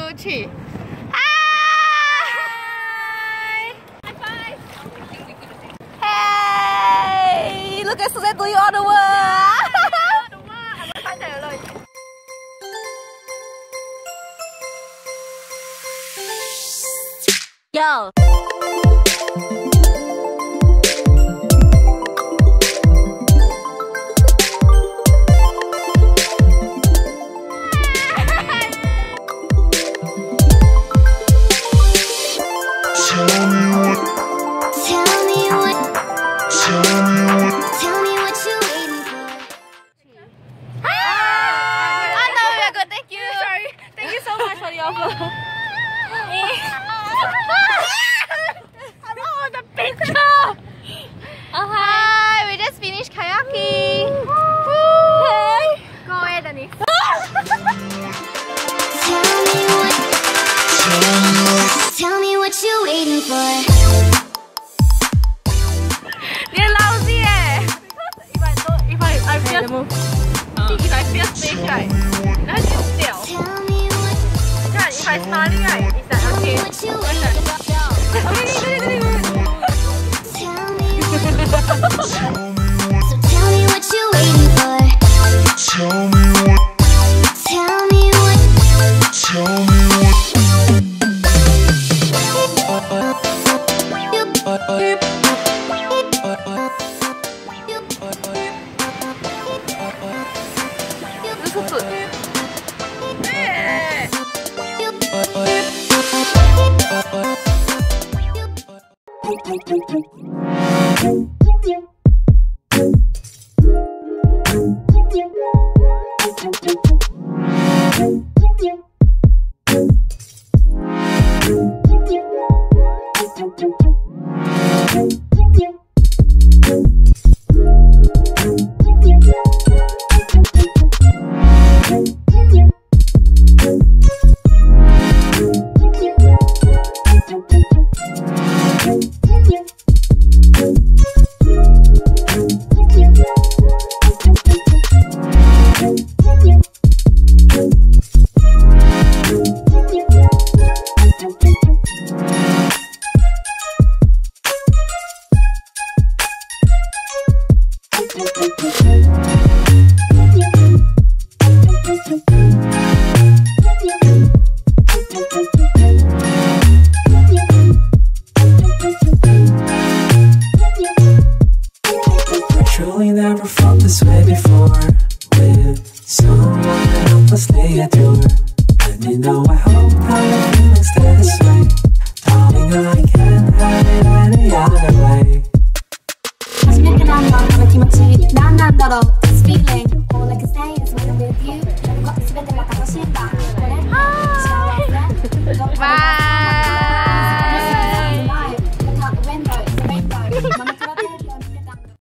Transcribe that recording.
three. Hi! High five! Hey! Look at Suzanne doing all the work! Yo! Hi, we just finished kayaking. Hey. Go away, Denise. Tell me what you're waiting for. You're lousy, eh? If I feel safe, right? That's just still. If I smiling, right? Is that okay? So tell me what you're waiting for. Tell me what. Tell me what. Tell me what. Truly never felt this way before, with someone I helplessly adore. And you know I hope that your feelings stay this way. Darling, I can't have it any other way. 다시 이렇게 난 마음의気持ち何なんだろう This feeling